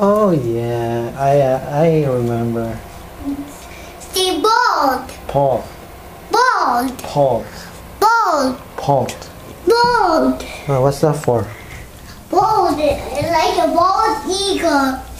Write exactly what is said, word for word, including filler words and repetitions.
Oh yeah, I uh, I remember. The boat. Pot. Boat. Pot. Boat. Pot. Boat. Oh, what's that for? Boat. Like a bald eagle.